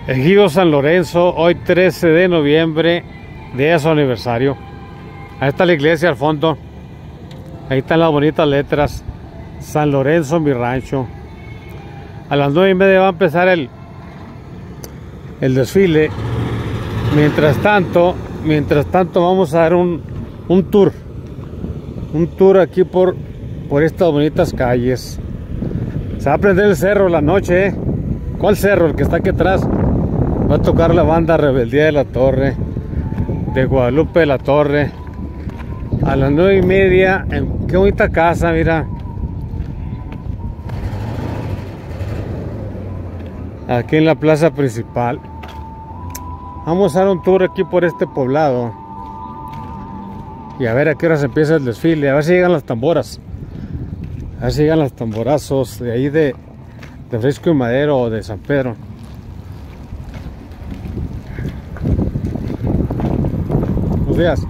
Ejido San Lorenzo, hoy 13 de noviembre, día de su aniversario. Ahí está la iglesia al fondo. Ahí están las bonitas letras. San Lorenzo, mi rancho. A las 9:30 va a empezar el desfile. Mientras tanto vamos a dar un tour. Un tour aquí por estas bonitas calles. Se va a prender el cerro la noche, ¿eh? ¿Cuál cerro? El que está aquí atrás. Va a tocar la banda Rebeldía de la Torre, de Guadalupe de la Torre, a las 9:30. Qué bonita casa, mira. Aquí en la plaza principal. Vamos a dar un tour aquí por este poblado. Y a ver a qué hora se empieza el desfile. A ver si llegan las tamboras. A ver si llegan los tamborazos de ahí de Frisco y Madero o de San Pedro. Buenos días.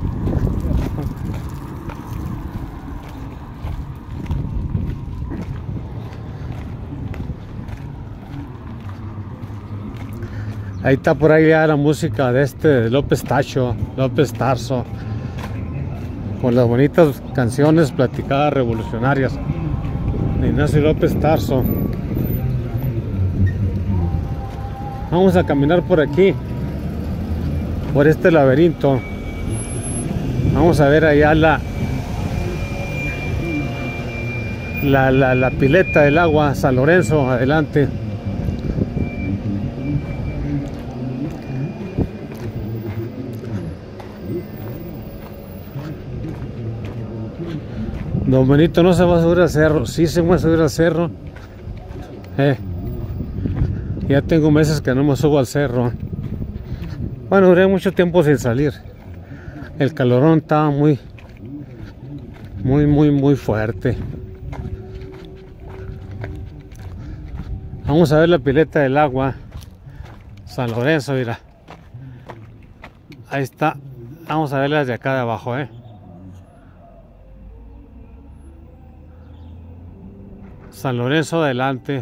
Ahí está por ahí ya la música de López Tarso, con las bonitas canciones platicadas revolucionarias de Ignacio López Tarso. Vamos a caminar por aquí, por este laberinto. Vamos a ver allá la pileta del agua San Lorenzo, adelante. Don Benito no se va a subir al cerro. Sí se va a subir al cerro. Ya tengo meses que no me subo al cerro. Bueno, duré mucho tiempo sin salir. El calorón estaba muy fuerte. Vamos a ver la pileta del agua San Lorenzo, mira. Ahí está. Vamos a verlas de acá de abajo, San Lorenzo adelante.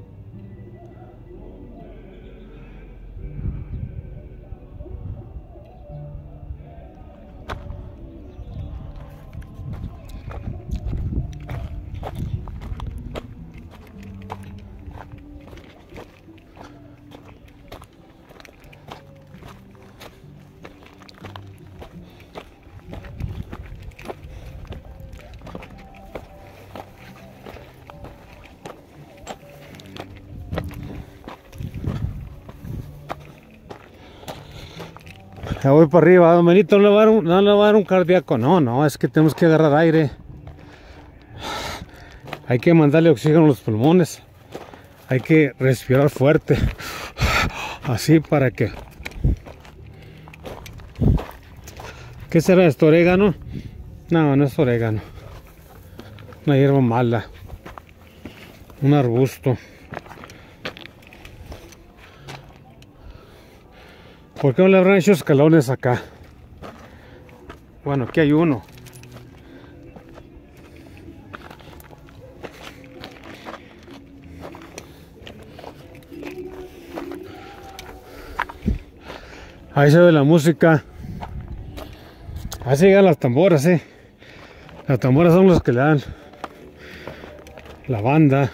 Ya voy para arriba. Don Benito, no le va a dar un cardíaco. No, es que tenemos que agarrar aire. Hay que mandarle oxígeno a los pulmones. Hay que respirar fuerte. Así para que... ¿Qué será esto? ¿Orégano? No, no es orégano. Una hierba mala. Un arbusto. ¿Por qué no le habrán hecho escalones acá? Bueno, aquí hay uno. Ahí se ve la música. Ahí se llegan las tamboras, Las tamboras son las que le dan la banda.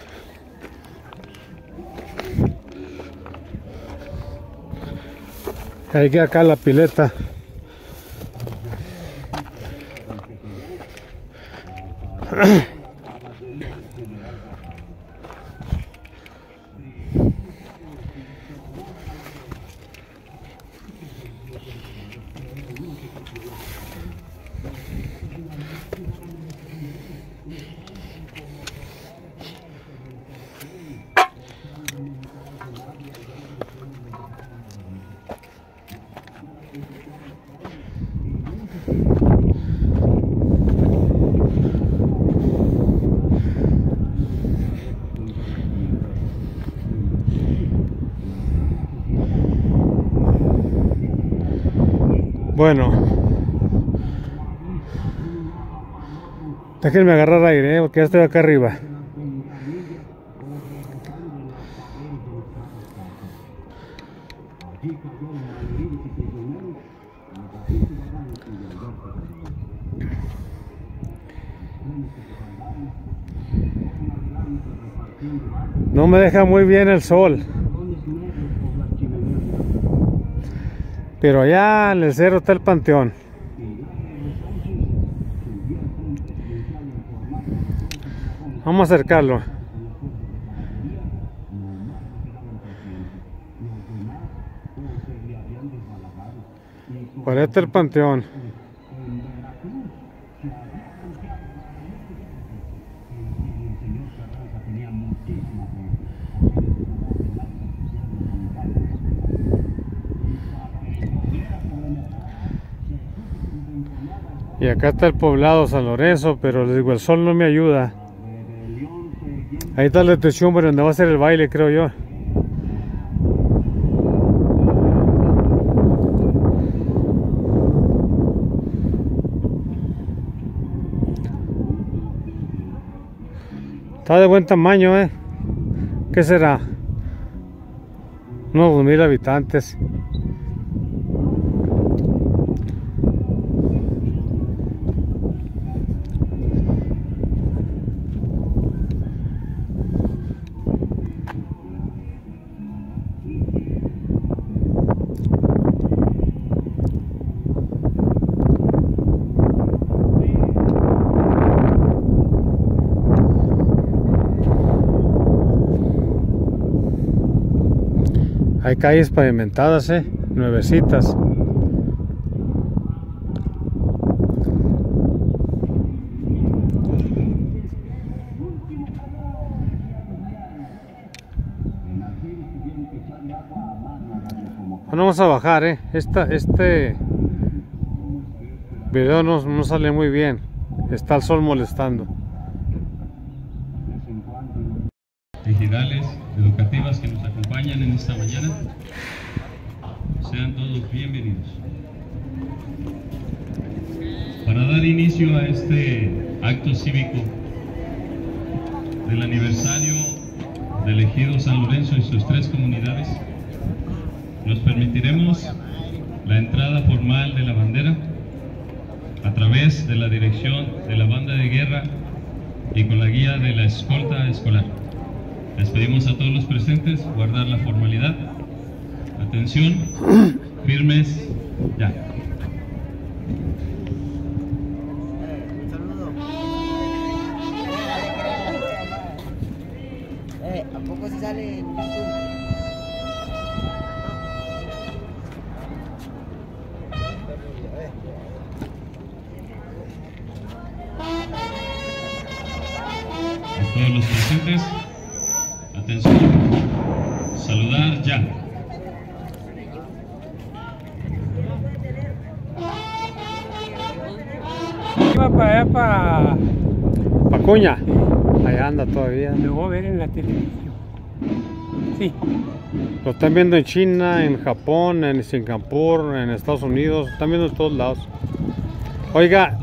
Ahí queda acá la pileta. Bueno, déjenme agarrar aire, porque ya estoy acá arriba. No me deja muy bien el sol. Pero allá en el cerro está el panteón. Vamos a acercarlo. Por este es el panteón. Y acá está el poblado San Lorenzo, pero les digo, el sol no me ayuda. Ahí está la techumbre donde va a ser el baile, creo yo. Está de buen tamaño, ¿eh? ¿Qué será? Unos 2000 habitantes. Hay calles pavimentadas, nuevecitas. Bueno, vamos a bajar, este video no sale muy bien. Está el sol molestando. Ejidales educativas que nos acompañan en esta mañana, sean todos bienvenidos. Para dar inicio a este acto cívico del aniversario del Ejido San Lorenzo y sus 3 comunidades, nos permitiremos la entrada formal de la bandera a través de la dirección de la banda de guerra y con la guía de la escolta escolar. Les pedimos a todos los presentes guardar la formalidad. Atención, firmes, ya. ¿A poco se sale en YouTube? A todos los presentes, atención, saludar ya. Iba para allá, para Pacuña, allá anda todavía. lo voy a ver en la televisión. Sí, Lo están viendo en China, en Japón, en Singapur, en Estados Unidos, están viendo en todos lados. Oiga,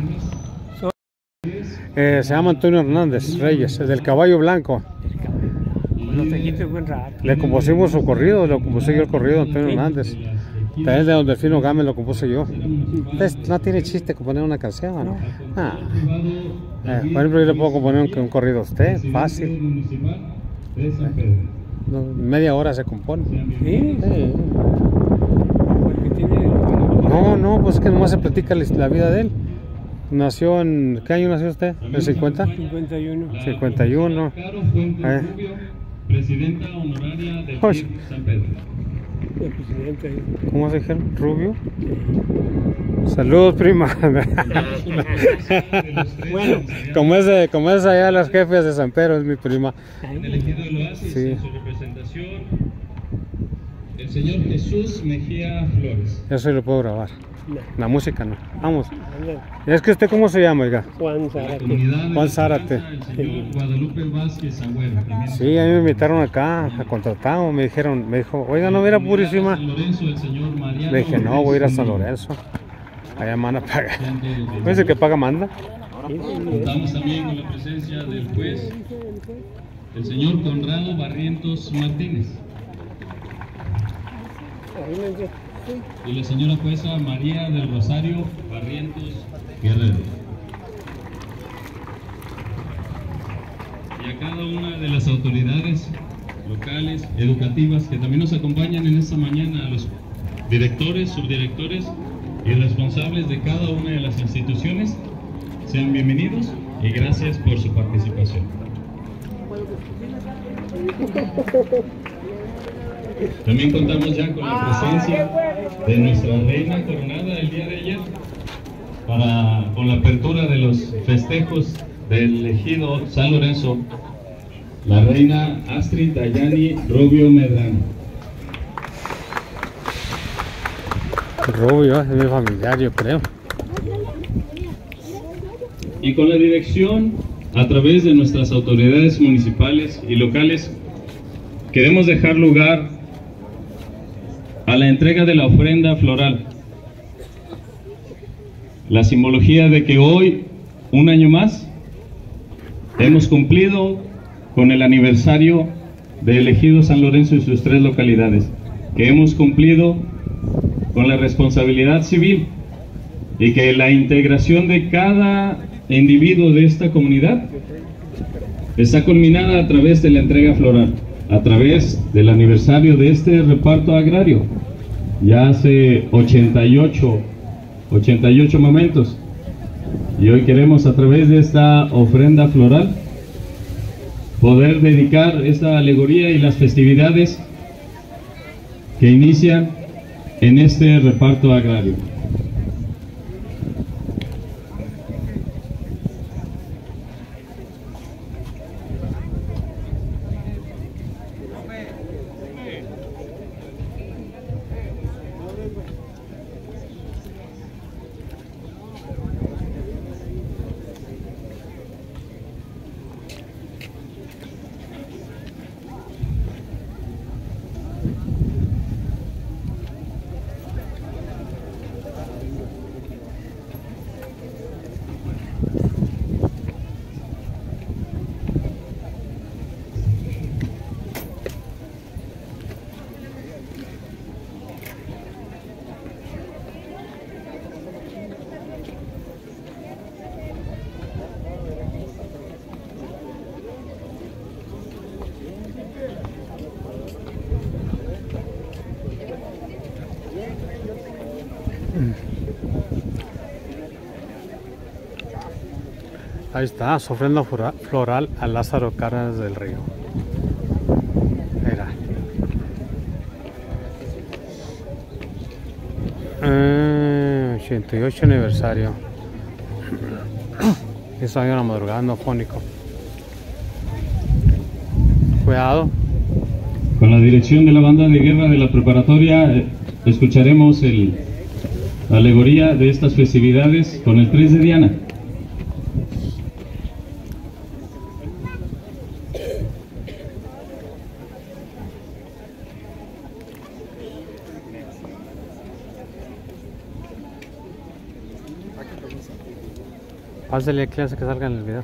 se llama Antonio Hernández Reyes, es del Caballo Blanco. lo trajiste buen rato. Le compusimos su corrido, lo compuse yo el corrido de Antonio Hernández. También de Don Delfino Gámez lo compuse yo. Entonces, no tiene chiste componer una canción, ¿no? Ah. Por ejemplo, yo le puedo componer un corrido a usted, fácil. Media hora se compone. Sí, Sí. porque tiene. No, pues es que nomás se platica la vida de él. Nació en... ¿Qué año nació usted? ¿En 50? 51. 51. Caro Fuentes Rubio, presidenta honoraria del Oye. PIB San Pedro. El presidente ahí. ¿Cómo se dijeron? ¿Rubio? Saludos, prima. Bueno. Como es allá las jefes de San Pedro, es mi prima. En el Ejido del Oasis, Sí. en su representación, el señor Jesús Mejía Flores. Eso sí lo puedo grabar. No, La música no. Vamos. ándale. Es que usted, ¿cómo se llama, oiga? Juan La Zárate. comunidad de Juan la Zárate. Esperanza, el señor Guadalupe Vázquez Sagüero. También Sí, a mí me invitaron acá a contratar. Me dijo, oiga, no mira purísima. San Lorenzo, el señor Mariano. Le dije, no, voy a ir a San Lorenzo. Allá manda paga. ¿No es el que paga manda? Contamos también con la presencia del juez, el señor Conrado Barrientos Martínez. Arrímense. y la señora jueza María del Rosario Barrientos Guerrero. Y a cada una de las autoridades locales, educativas, que también nos acompañan en esta mañana, a los directores, subdirectores y responsables de cada una de las instituciones, sean bienvenidos y gracias por su participación. También contamos ya con la presencia de nuestra reina coronada el día de ayer con la apertura de los festejos del ejido San Lorenzo, la reina Astrid Dayani Rubio Medrano. Rubio es mi familiar, yo creo. Y con la dirección, a través de nuestras autoridades municipales y locales, queremos dejar lugar a la entrega de la ofrenda floral. La simbología de que hoy, un año más, hemos cumplido con el aniversario del ejido San Lorenzo y sus 3 localidades, que hemos cumplido con la responsabilidad civil y que la integración de cada individuo de esta comunidad está culminada a través de la entrega floral, a través del aniversario de este reparto agrario, ya hace 88 momentos, y hoy queremos a través de esta ofrenda floral poder dedicar esta alegoría y las festividades que inician en este reparto agrario. Ahí está, su ofrenda floral a Lázaro Cárdenas del Río. Mira. 88 aniversario. Eso hay una madrugada, no fónico. Cuidado. Con la dirección de la banda de guerra de la preparatoria, escucharemos la alegoría de estas festividades con el 3 de Diana. Pásale aquí hace que salga en el video.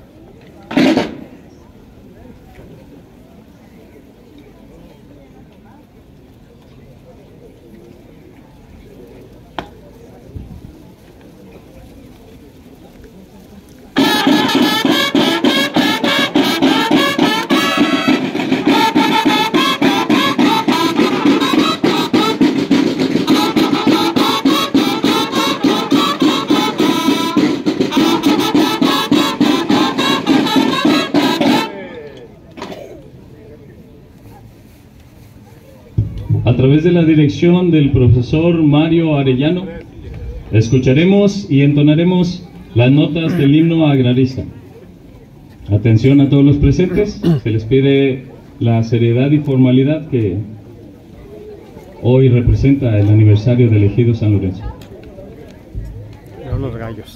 A través de la dirección del profesor Mario Arellano, escucharemos y entonaremos las notas del himno agrarista. Atención a todos los presentes, se les pide la seriedad y formalidad que hoy representa el aniversario del ejido San Lorenzo. Veo los gallos.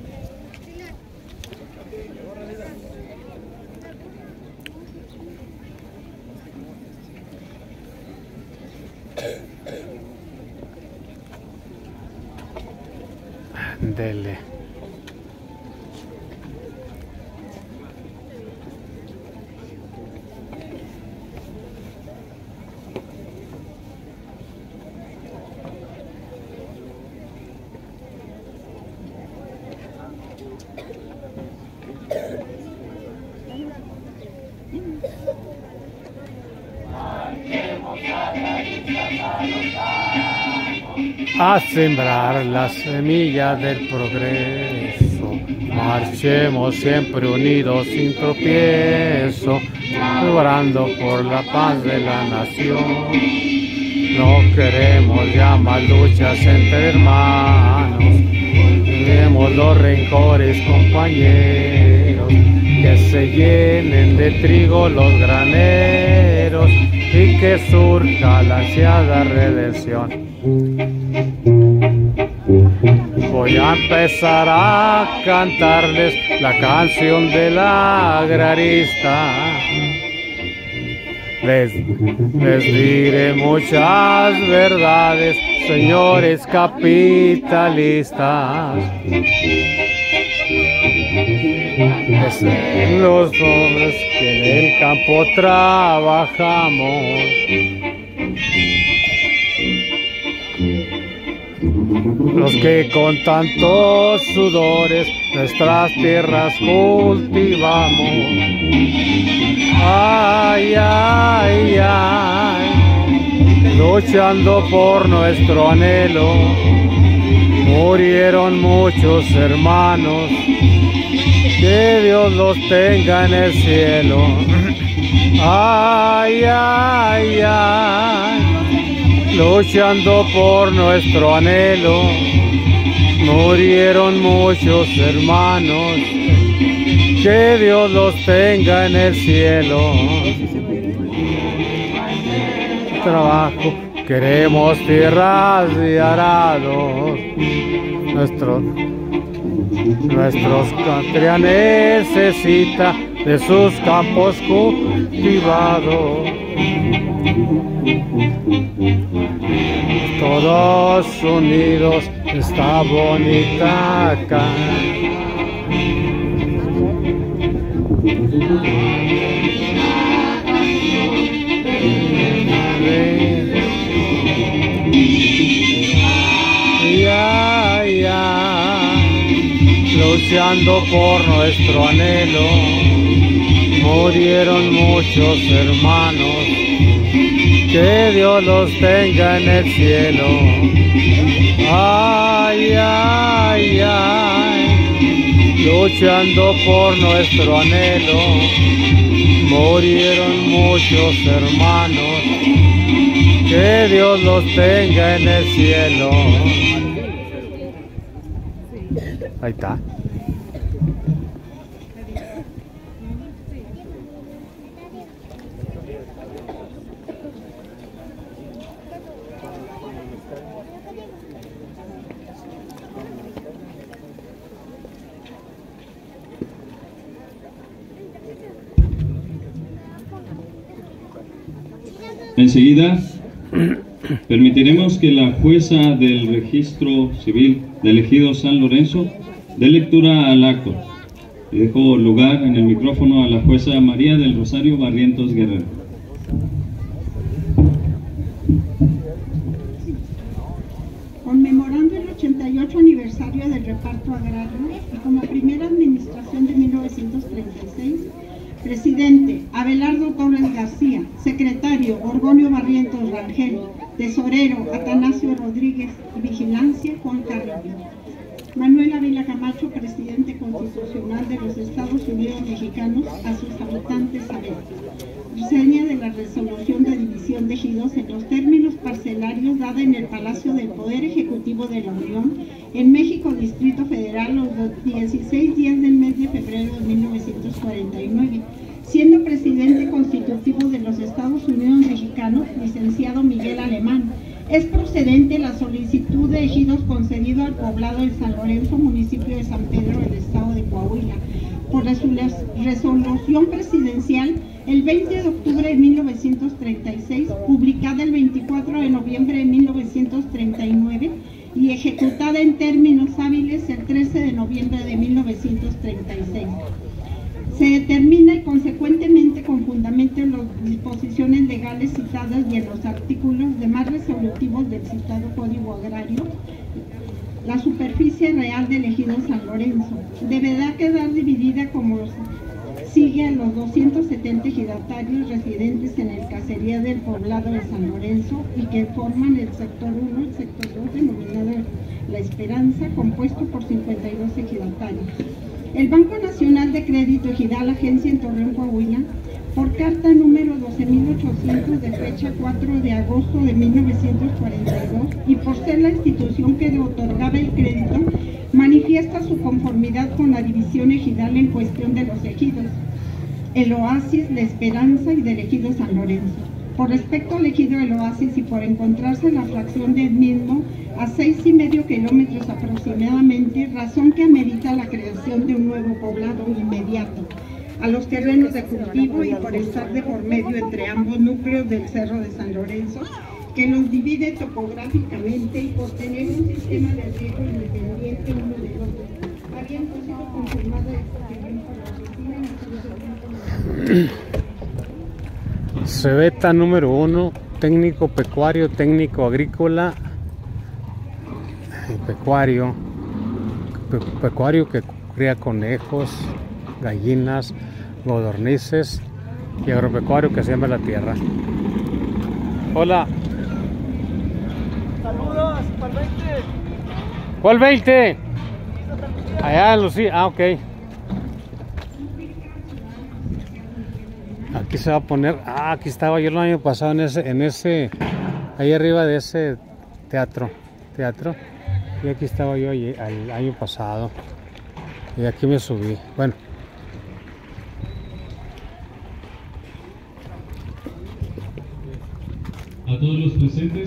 Dele. a sembrar la semilla del progreso. Marchemos siempre unidos sin tropiezo, orando por la paz de la nación. No queremos ya más luchas entre hermanos, dejemos los rencores, compañeros, que se llenen de trigo los graneros y que surja la ansiada redención. Voy a empezar a cantarles la canción del agrarista. Les diré muchas verdades, señores capitalistas. Los hombres que en el campo trabajamos, los que con tantos sudores nuestras tierras cultivamos. Ay, ay, ay, luchando por nuestro anhelo, murieron muchos hermanos, que Dios los tenga en el cielo. Ay, ay, ay, luchando por nuestro anhelo, murieron muchos hermanos, que Dios los tenga en el cielo. Trabajo, queremos tierras de arados, nuestros patria necesita de sus campos cultivados. Todos unidos, está bonita acá. Ya, ya, luchando por nuestro anhelo, murieron muchos hermanos, que Dios los tenga en el cielo. Ay, ay, ay, luchando por nuestro anhelo, murieron muchos hermanos, que Dios los tenga en el cielo. Ahí está. Enseguida, permitiremos que la jueza del Registro Civil del Ejido San Lorenzo dé lectura al acto. Y dejo lugar en el micrófono a la jueza María del Rosario Barrientos Guerrero. Conmemorando el 88 aniversario del reparto agrario y como primera administración de 1936, presidente Abelardo Torres García, secretario Gorgonio Barrientos Rangel, tesorero Atanasio Rodríguez y vigilancia Juan Carrillo. Manuel Ávila Camacho, presidente constitucional de los Estados Unidos Mexicanos, a sus habitantes saber. Reseña de la resolución de división de ejidos en los términos parcelarios dada en el Palacio del Poder Ejecutivo de la Unión en México, Distrito Federal, los 16 días del mes de febrero de 1949. Siendo presidente constitutivo de los Estados Unidos Mexicanos, licenciado Miguel Alemán. Es procedente la solicitud de ejidos concedido al poblado de San Lorenzo, municipio de San Pedro, del estado de Coahuila, por resolución presidencial el 20 de octubre de 1936, publicada el 24 de noviembre de 1939 y ejecutada en términos hábiles el 13 de noviembre de 1936. Se determina y consecuentemente con fundamento en las disposiciones legales citadas y en los artículos demás resolutivos del citado Código Agrario, la superficie real del ejido San Lorenzo deberá quedar dividida como sigue a los 270 ejidatarios residentes en el caserío del poblado de San Lorenzo y que forman el sector 1 y el sector 2 denominado La Esperanza, compuesto por 52 ejidatarios. El Banco Nacional de Crédito Ejidal Agencia en Torreón, Coahuila, por carta número 12.800 de fecha 4 de agosto de 1942 y por ser la institución que le otorgaba el crédito, manifiesta su conformidad con la división ejidal en cuestión de los ejidos, el Oasis, La Esperanza y del ejido San Lorenzo. Por respecto al ejido del Oasis y por encontrarse la fracción del mismo a 6,5 kilómetros aproximadamente, razón que amerita la creación de un nuevo poblado inmediato a los terrenos de cultivo y por estar de por medio entre ambos núcleos del Cerro de San Lorenzo, que los divide topográficamente y por tener un sistema de riego independiente uno del otro. Habiendo sido confirmada esta opinión por la oficina. Cebeta número 1, técnico pecuario, técnico agrícola, pecuario que cría conejos, gallinas, codornices y agropecuario que siembra la tierra. Hola. Saludos, ¿cuál 20? ¿Cuál 20? Allá en Lucía, ah, ok. Aquí se va a poner, aquí estaba yo el año pasado en ese, ahí arriba de ese teatro, y aquí estaba yo el año pasado, y aquí me subí, bueno. A todos los presentes,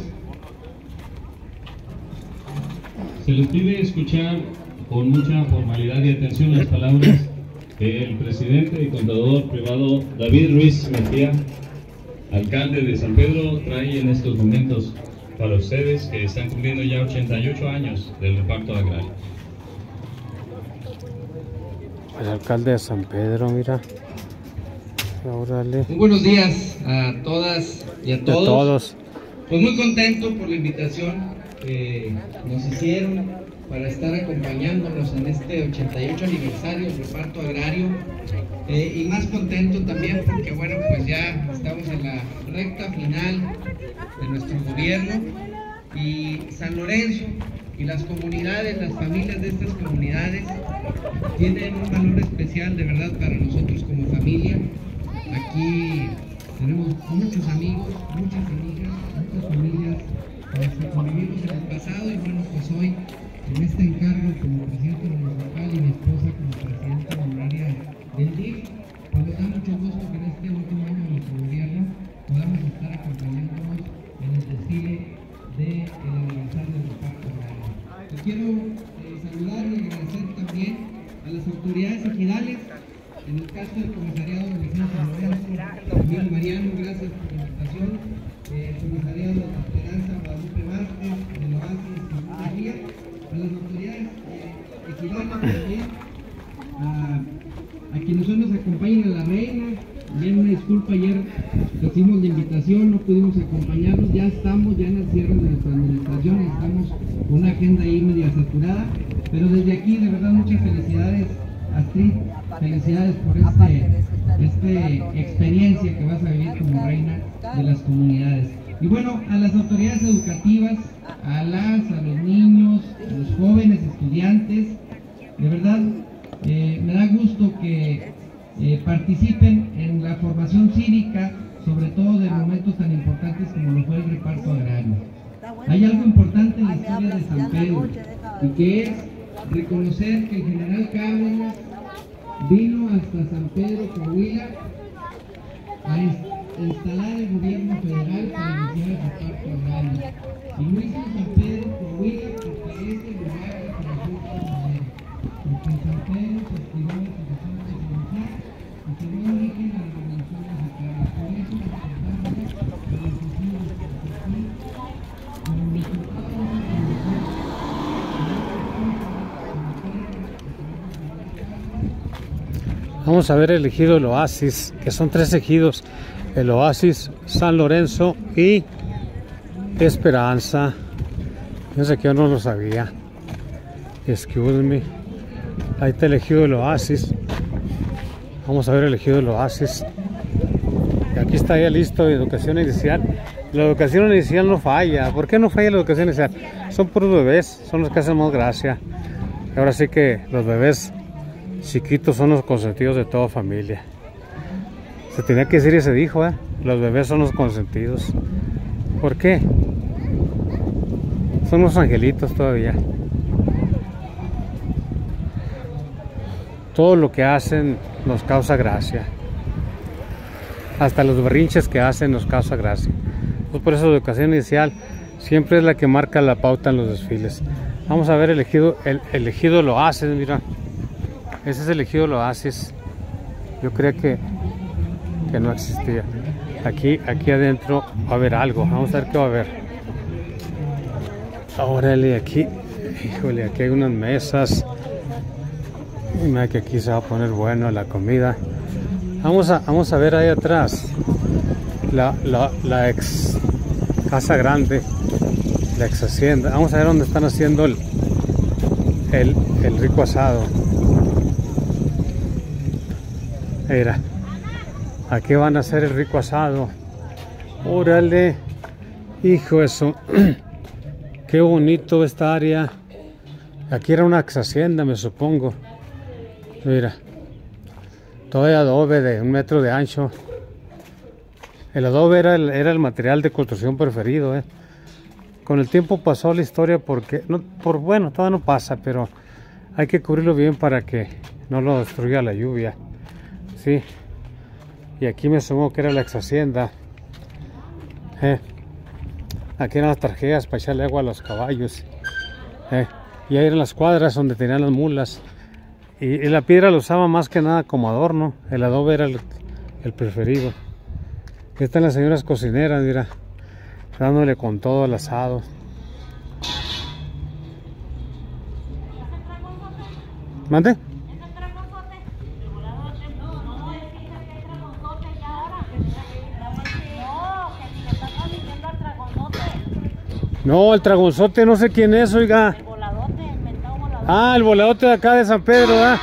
se les pide escuchar con mucha formalidad y atención las palabras que el presidente y contador privado David Ruiz Mejía, alcalde de San Pedro, trae en estos momentos para ustedes que están cumpliendo ya 88 años del reparto agrario. El alcalde de San Pedro, mira. Órale. Muy buenos días a todas y a todos. Pues muy contento por la invitación que nos hicieron para estar acompañándonos en este 88 aniversario del reparto agrario, y más contento también porque bueno, pues ya estamos en la recta final de nuestro gobierno y San Lorenzo y las comunidades, las familias de estas comunidades tienen un valor especial de verdad para nosotros como familia. Aquí tenemos muchos amigos, muchas amigas, muchas familias con las que convivimos en el pasado y bueno, pues hoy en este encargo como presidente municipal y mi esposa como presidenta honoraria del DIF, pues nos da mucho gusto que en este último año de nuestro gobierno podamos estar acompañándonos en el desfile del aniversario del reparto agrario. Te quiero saludar y agradecer también a las autoridades ejidales, en el caso del comisariado de Ejido San Lorenzo, amigo Mariano, gracias por la invitación, el comisariado de La Esperanza, Guadalupe Vázquez, del Oasis, María, a las autoridades ejidales también, a quienes hoy nos acompañan, a la reina. Bien, una disculpa, ayer recibimos la invitación, no pudimos acompañarnos, ya estamos en el cierre de nuestra administración, estamos con una agenda ahí media saturada, pero desde aquí de verdad muchas felicidades, Astrid, felicidades por esta experiencia que vas a vivir como reina de las comunidades. Y bueno, a las autoridades educativas, a los niños, a los jóvenes estudiantes, de verdad me da gusto que participen en la formación cívica, sobre todo de momentos tan importantes como lo fue el reparto agrario. Hay algo importante en la historia de San Pedro, y que es reconocer que el general Cárdenas vino hasta San Pedro, Coahuila, a instalar el gobierno federal para iniciar el reparto agrario. Y lo hizo en San Pedro, Coahuila, porque es el lugar que se resulta madera. Porque en San Pedro se activó la situación presidencial y se dio origen a la revolución mexicana. Por eso nos contamos de los suicidios que se aquí, como resultado de la revolución. Vamos a ver el ejido del Oasis, que son 3 ejidos: el Oasis, San Lorenzo y Esperanza. Yo sé que yo no lo sabía. Excuse me. Ahí está el ejido del Oasis. Vamos a ver el ejido del Oasis. Y aquí está ya listo educación inicial. La educación inicial no falla. ¿Por qué no falla la educación inicial? Son puros bebés, son los que hacen más gracia. Ahora sí que los bebés chiquitos son los consentidos de toda familia. Se tenía que decir y se dijo, los bebés son los consentidos. ¿Por qué? Son los angelitos todavía. Todo lo que hacen nos causa gracia. Hasta los berrinches que hacen nos causa gracia. Pues por eso la educación inicial siempre es la que marca la pauta en los desfiles. Vamos a ver el ejido del Oasis, mira. Ese es el ejido del Oasis. Yo creía que no existía. Aquí adentro va a haber algo. Vamos a ver qué va a haber. Órale, aquí. Híjole, aquí hay unas mesas. Mira que aquí se va a poner bueno la comida. Vamos a ver ahí atrás la ex casa grande, la ex hacienda. Vamos a ver dónde están haciendo el rico asado. Mira, aquí van a hacer el rico asado. Órale, hijo, eso. Qué bonito esta área. Aquí era una ex hacienda, me supongo. Mira, todo de adobe de 1 metro de ancho. El adobe era el material de construcción preferido. Con el tiempo pasó la historia bueno, todavía no pasa, pero hay que cubrirlo bien para que no lo destruya la lluvia. Sí. Y aquí me supongo que era la ex hacienda. Aquí eran las tarjeas para echarle agua a los caballos. Y ahí eran las cuadras donde tenían las mulas. Y la piedra lo usaba más que nada como adorno. El adobe era el preferido. Aquí están las señoras cocineras, mira, dándole con todo el asado. ¿Mande? No, el dragonzote no sé quién es, oiga. Ah, el voladote de acá de San Pedro, ¿verdad?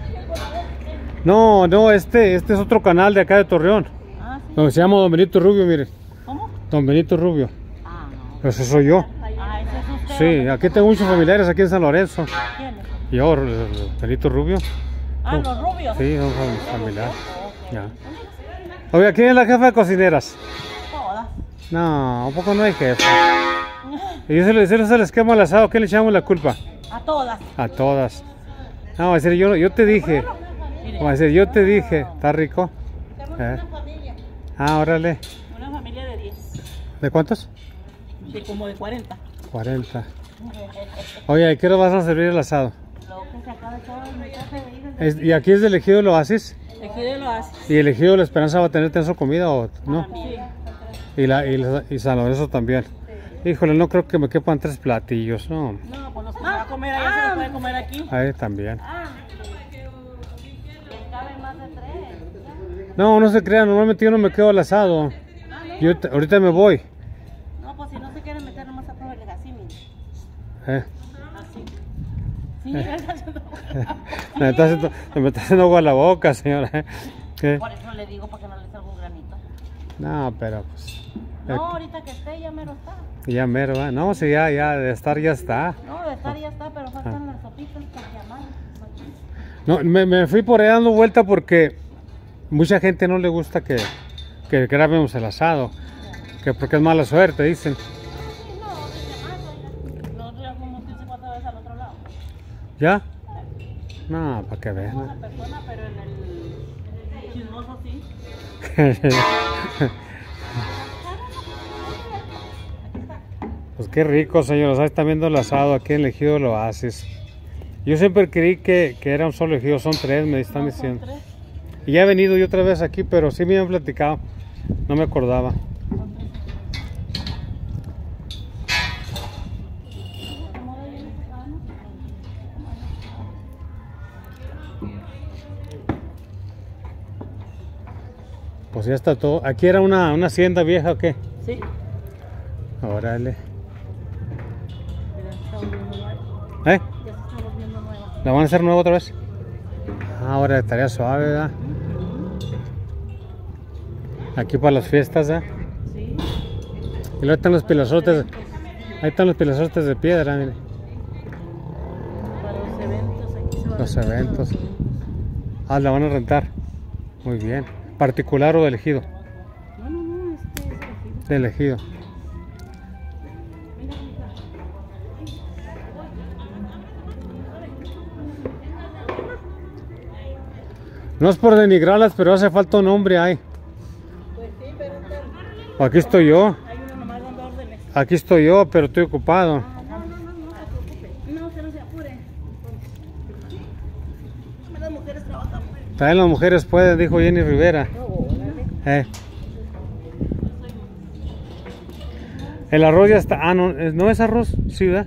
No, este es otro canal de acá de Torreón. Ah, sí. Donde se llama Don Benito Rubio, mire. ¿Cómo? Don Benito Rubio. Ah, no. Pues eso soy yo. Ah, ese es usted. Sí, aquí tengo muchos familiares aquí en San Lorenzo. ¿Quién es? Yo, Benito Rubio. Ah, los rubios. Sí, son familiares. Ya. Oiga, ¿quién es la jefa de cocineras? Todas. No, un poco no hay jefa. Y yo se les quema el asado, ¿qué le echamos la culpa? A todas. A todas. No, va a decir, yo te dije. Va a decir, yo te dije, ¿está rico? Ah, órale. Una familia de 10. ¿De cuántos? De como de 40. 40. Oye, ¿a qué hora vas a servir el asado? Lo que se acaba de echar en mi casa de ¿Y aquí es del ejido del Oasis? Ejido lo hace. ¿Y el ejido de la Esperanza va a tener su comida o no? Sí. Y San Lorenzo también. Híjole, no creo que me quepan 3 platillos, no. No, pues los que se va a comer allá se los puede comer aquí. Ahí también. Caben más de 3. No se crean, normalmente yo no me quedo al asado. Yo ahorita me voy. No, pues si no se quieren meter nomás a probarles así, mire. Así. Sí, me está haciendo agua a la boca, señora. ¿Qué? por eso le digo, para que no le salga un granito. No, pero pues... No, ahorita que esté ya mero está. Ya mero, ¿eh? No, si ya de estar ya está. No, de estar ya está, pero faltan las sopitas para llamar. No, me fui por ahí dando vuelta porque mucha gente no le gusta que grabemos el asado. Que porque es mala suerte, dicen. Nosotros ya fuimos 15 veces al otro lado. ¿Ya? No, para que vean. Una persona, pero en el chismoso sí. Pues qué rico, señores. Ahí están viendo el asado aquí en el ejido del Oasis. Yo siempre creí que era un solo ejido, son 3, me están diciendo. Y ya he venido yo otra vez aquí, pero sí me han platicado. No me acordaba. Pues ya está todo. ¿Aquí era una hacienda vieja o qué? Sí. Órale. Ya se está volviendo nueva. ¿La van a hacer nueva otra vez? Ah, ahora estaría suave, ¿verdad? Aquí para las fiestas, ¿eh? Sí. Y luego están los pilazotes. Ahí están los pilazotes de piedra, mire. Para los eventos aquí se va a Los rentar. eventos. Ah, la van a rentar. Muy bien. ¿Particular o de elegido? No, este es elegido. De elegido. No es por denigrarlas, pero hace falta un hombre ahí. Pues sí, pero Aquí estoy yo. hay uno nomás dando órdenes. Aquí estoy yo, pero estoy ocupado. No se preocupe. No, que no se apure. Las mujeres trabajan muy. También las mujeres pueden, dijo Jenny Rivera. El arroz ya está. Ah, no, ¿no es arroz? Sí, ¿verdad?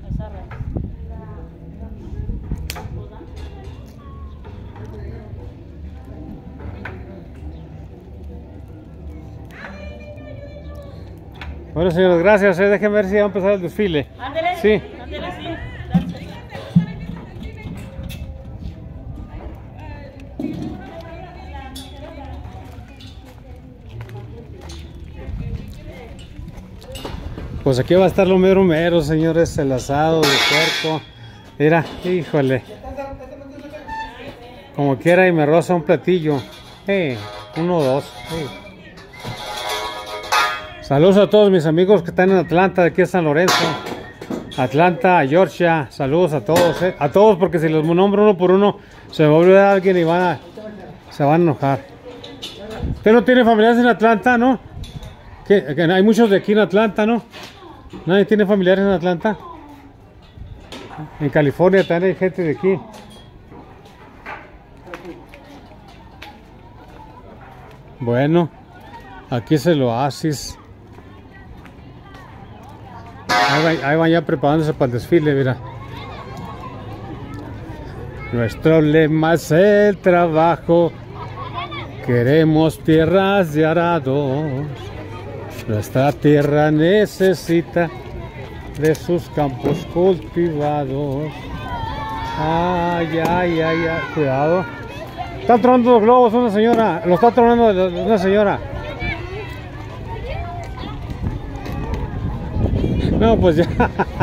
Bueno, señores, gracias. Déjenme ver si va a empezar el desfile. Ándele. Sí. Ándele, sí. Gracias. Pues aquí va a estar lo mero mero, señores, el asado de puerco. Mira, híjole. Como quiera y me roza un platillo. Uno o dos. Saludos a todos mis amigos que están en Atlanta, de aquí a San Lorenzo. Atlanta, Georgia. Saludos a todos, a todos, porque si los nombro uno por uno, se me va a olvidar alguien y se van a enojar. ¿Usted no tiene familiares en Atlanta, no? Que hay muchos de aquí en Atlanta, ¿no? ¿Nadie tiene familiares en Atlanta? En California también hay gente de aquí. Bueno, aquí es el oasis. Ahí van ya preparándose para el desfile, mira. Nuestro lema es el trabajo. Queremos tierras de arados. Nuestra tierra necesita de sus campos cultivados. Ay, ay, ay, ay, cuidado. Están tronando los globos una señora. Lo está tronando una señora. No, pues ya.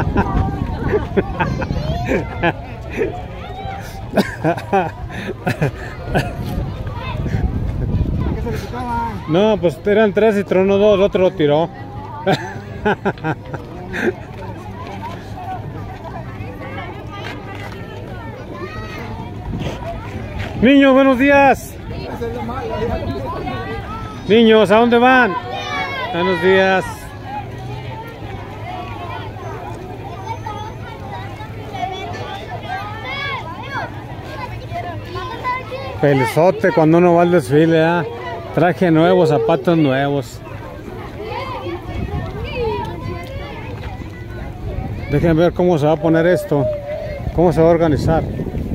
No, pues eran tres y tronó dos, el otro lo tiró. Niños, buenos días. Niños, ¿a dónde van? Buenos días. Pelizote cuando uno va al desfile, ¿eh? Traje nuevo, zapatos nuevos. Déjenme ver cómo se va a poner esto, cómo se va a organizar.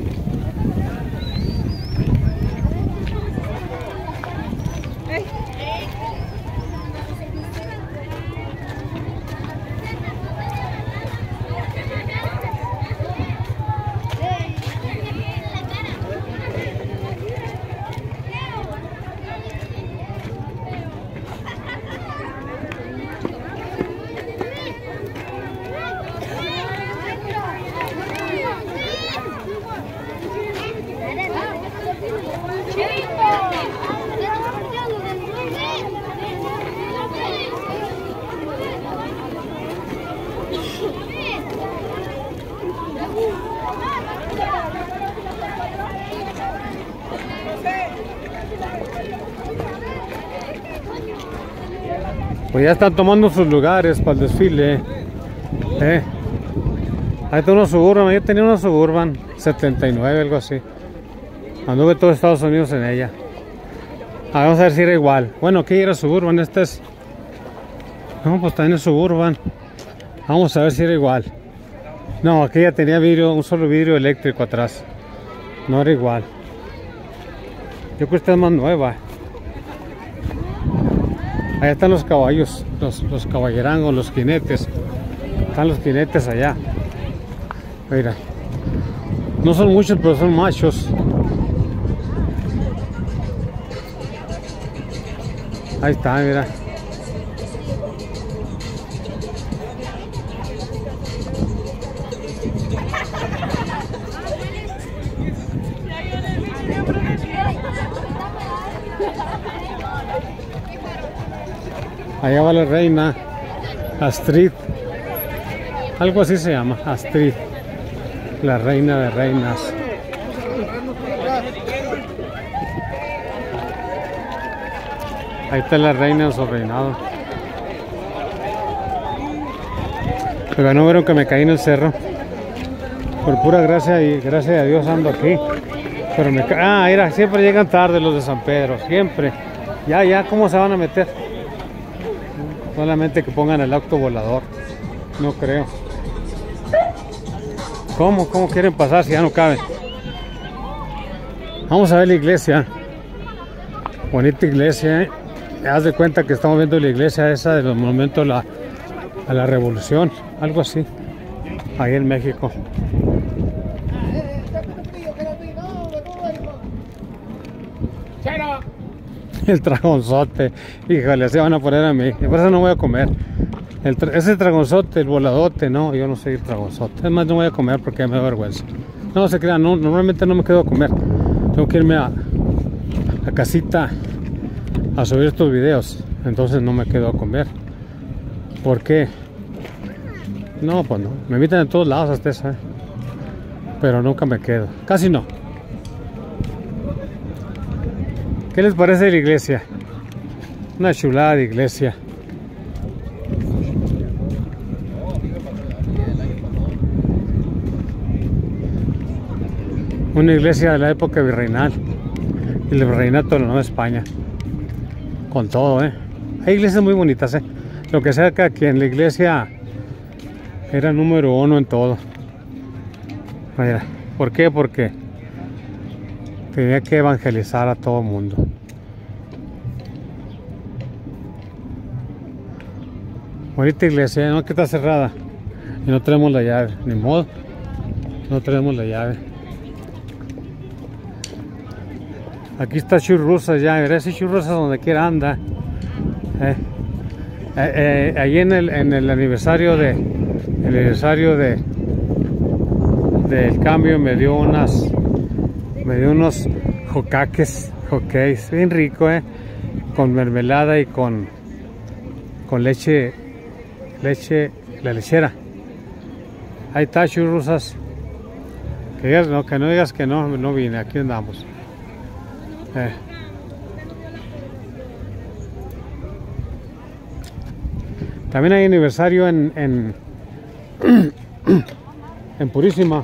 Pues ya están tomando sus lugares para el desfile. Ahí está una Suburban, yo tenía una Suburban 79, algo así. Anduve todo Estados Unidos en ella. Vamos a ver si era igual. Bueno, aquí era Suburban, esta es... No, pues también es Suburban. Vamos a ver si era igual. No, aquella tenía vidrio, un solo vidrio eléctrico atrás. No era igual. Yo creo que esta es más nueva. Allá están los caballos, los caballerangos, los jinetes. Están los jinetes allá. Mira. No son muchos, pero son machos. Ahí está, mira. Allá va la reina Astrid, algo así se llama, Astrid, la reina de reinas. Ahí está la reina en su reinado. Pero no vieron que me caí en el cerro. Por pura gracia y gracias a Dios ando aquí. Pero me mira, siempre llegan tarde los de San Pedro, siempre. Ya, ¿cómo se van a meter? Solamente que pongan el auto volador. No creo. ¿Cómo quieren pasar si ya no caben? Vamos a ver la iglesia. Bonita iglesia, ¿eh? Haz de cuenta que estamos viendo la iglesia esa de los monumentos a la revolución. Algo así. Ahí en México. El dragonzote, híjole, se van a poner a mí. Por eso no voy a comer. Ese dragonzote, el voladote, no, yo no soy el dragonzote. Además, no voy a comer porque me da vergüenza. No se crean, no, normalmente no me quedo a comer. Tengo que irme a casita a subir estos videos. Entonces no me quedo a comer. ¿Por qué? No, pues no. Me invitan en todos lados hasta esa. Pero nunca me quedo. Casi no. ¿Qué les parece la iglesia? Una chulada de iglesia. Una iglesia de la época virreinal y el virreinato de la Nueva España. Con todo, Hay iglesias muy bonitas, Lo que sea que aquí en la iglesia era número uno en todo. Mira, ¿por qué? Porque tenía que evangelizar a todo el mundo. Bonita iglesia, no, que está cerrada y no tenemos la llave, ni modo, no tenemos la llave. Aquí está Churrusas ya, verás si Churrusas donde quiera anda. Ahí en el aniversario del cambio me dio unos hockeys bien rico, con mermelada y con leche, la lechera. Ahí está Churrusas. Que no digas que no vine, aquí andamos. También hay aniversario en Purísima.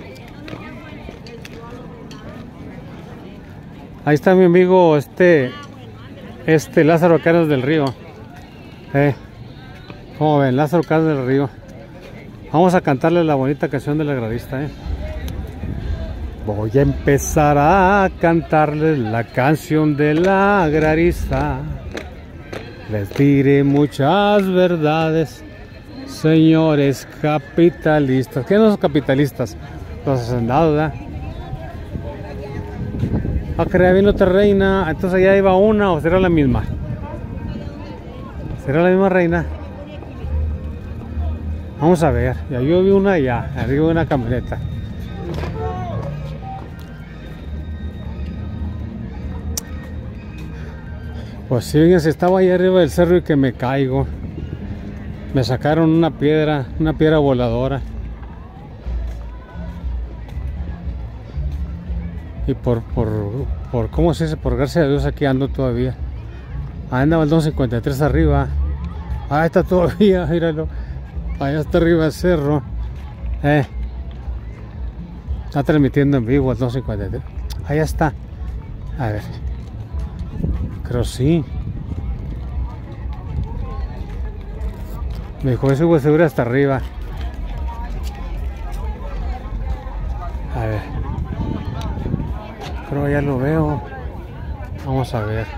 Ahí está mi amigo Lázaro Cárdenas del Río. Como ven, Lázaro Cárdenas del Río. Vamos a cantarle la bonita canción del agrarista. Voy a empezar a cantarles la canción del agrarista. Les diré muchas verdades, señores capitalistas. ¿Qué son los capitalistas? Los hacendados, ¿verdad? Que viene otra reina. Entonces allá iba una, o será la misma. ¿Será la misma reina? Vamos a ver. Ya yo vi una allá, arriba de una camioneta. Pues sí, fíjense, estaba ahí arriba del cerro y que me caigo. Me sacaron una piedra voladora. Y por ¿cómo se dice? Por gracia de Dios aquí ando todavía. Ahí andaba el 253 arriba. Ahí está todavía, míralo. Allá está arriba del cerro. Está transmitiendo en vivo el 253. Allá está. A ver. Creo sí. Me dijo, ese huevo seguro hasta arriba. A ver. Creo ya lo veo. Vamos a ver.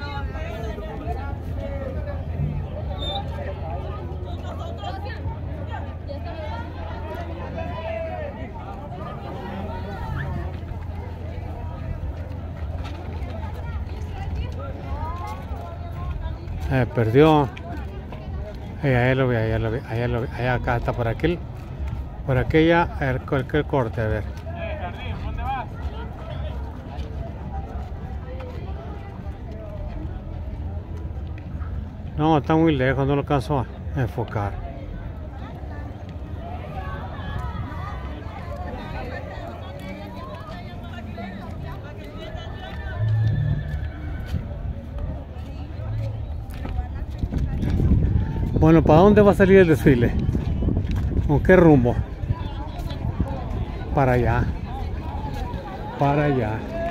Perdió. Ahí lo vi, allá acá está por aquel. Por aquella, el corte, a ver. ¿Dónde vas? No, está muy lejos, no lo alcanzo a enfocar. Bueno, ¿para dónde va a salir el desfile? ¿Con qué rumbo? Para allá. Para allá.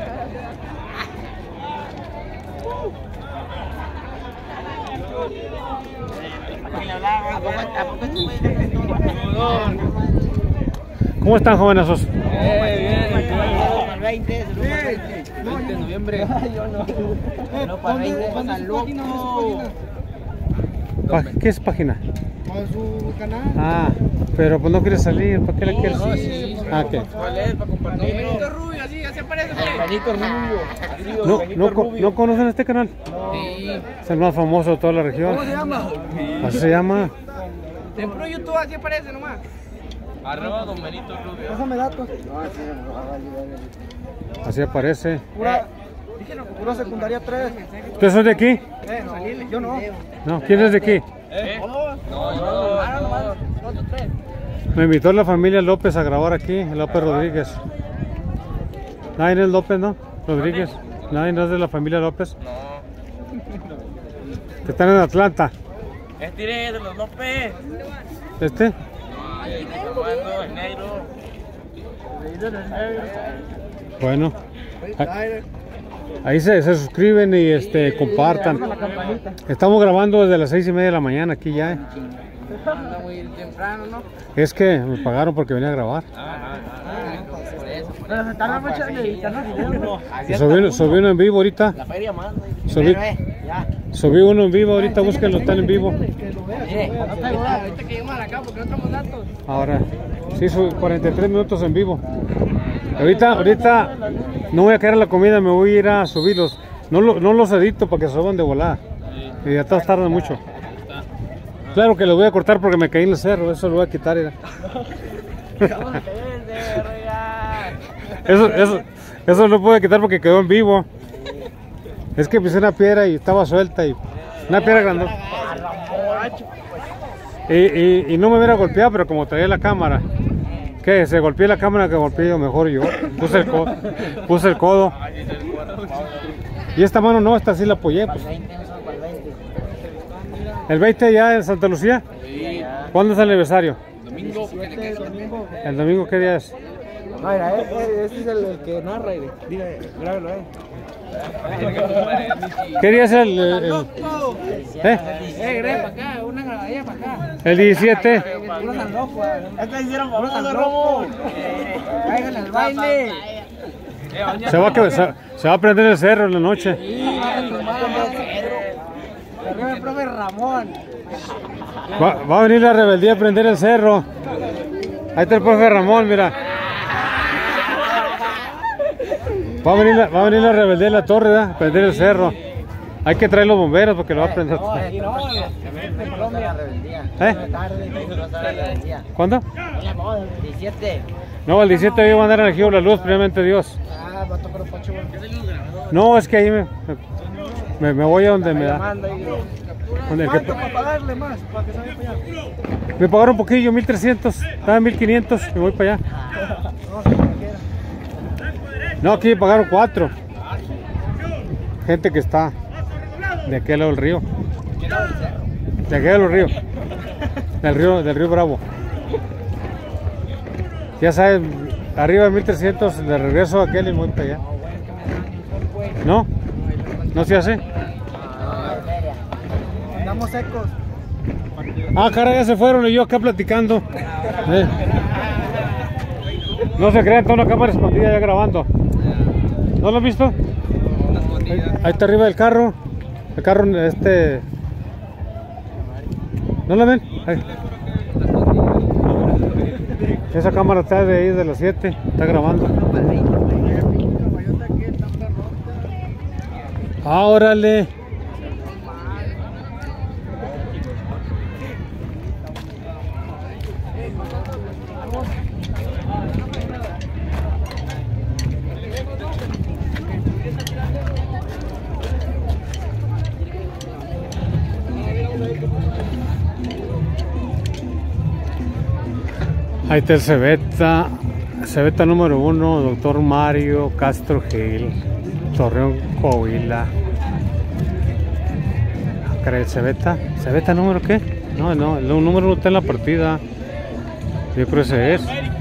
¿Cómo están, jovenazos? El 20 de noviembre. Yo no. Para el 20 San Lucas. ¿Qué es página? Para su canal. Ah, pero pues no quiere salir. ¿Para qué la quieres? Ah, ¿qué? ¿Cuál es? Para compartir. Benito Rubio, así aparece. Benito Rubio. ¿No conocen este canal? Sí. Es el más famoso de toda la región. ¿Cómo se llama? Así se llama. En Pro YouTube así aparece nomás. @ Don Benito Rubio. Pásame datos. Así aparece. Pura secundaria 3. ¿Ustedes son de aquí? No, yo no. No, ¿quién es de aquí? No. Me invitó la familia López a grabar aquí, López Rodríguez. Nadie es López, ¿no? Rodríguez. Nadie no es de la familia López. Que están en Atlanta. Este de los López. ¿Este? El negro. Bueno. Ahí se suscriben y compartan. Estamos grabando desde las 6:30 de la mañana aquí ya. Anda muy temprano, ¿no? Es que me pagaron porque venía a grabar. Pero se tarda mucho en editar los videos. Y subí uno en vivo ahorita. La feria manda. Subí uno en vivo ahorita, búsquenlo, están en vivo. Ahorita que llegamos a acá porque no tenemos datos. Ahora, sí, 43 minutos en vivo. Ahorita no voy a caer a la comida, me voy a ir a subirlos. No los edito para que se suban de volada. Y ya todos tardan mucho. Claro que los voy a cortar porque me caí en el cerro, eso lo voy a quitar. Eso lo puedo quitar porque quedó en vivo. Es que pisé una piedra y estaba suelta y una piedra grande. Y no me hubiera golpeado, pero como traía la cámara. ¿Qué? Se golpeó la cámara que golpeé yo, mejor yo. Puse el codo. Y esta mano no, esta sí la apoyé. Pues. ¿El 20 ya en Santa Lucía? ¿Cuándo es el aniversario? Domingo. ¿El domingo qué día es? Mira, este es el que narra. Dígale, grábelo, ¿Qué día es el grave para acá, una grabadilla para acá. El 17. Uno tan loco, acá hicieron famoso, Romo. Cáiganle al baile. Se va a prender el cerro en la noche. Sí, el profe Ramón. Va a venir la rebeldía a prender el cerro. Ahí está el profe Ramón, mira. Va a venir la rebeldía de la torre, ¿verdad? A prender el cerro. Hay que traer los bomberos porque lo va a prender. ¿Cuándo? 17. No, el 17 iba a mandar elegido la luz, primeramente Dios. Va a tocar un pacho. No, es que ahí me voy a donde me da. ¿Cuánto para pagarle más? Para que se vaya para allá. Me pagaron un poquillo, 1,300. Estaba en 1,500, me voy para allá. No, aquí me pagaron 4. Gente que está de aquel lado del río. De aquel lado del río. Del río Bravo. Ya sabes, arriba de 1,300, de regreso a aquel y voy para allá. ¿No? ¿No se hace? Estamos secos. Ah, caray, ya se fueron y yo acá platicando. No se crean, está una cámara escondida ya grabando. ¿No lo has visto? Ahí está arriba del carro. El carro ¿no lo ven? Ahí. Esa cámara está de ahí de las 7. Está grabando. Ah, órale. Ahí está el Cebeta número 1, doctor Mario Castro Gil, Torreón, Coahuila. ¿El Cebeta número qué? No, el número no está en la partida. Yo creo que ese es.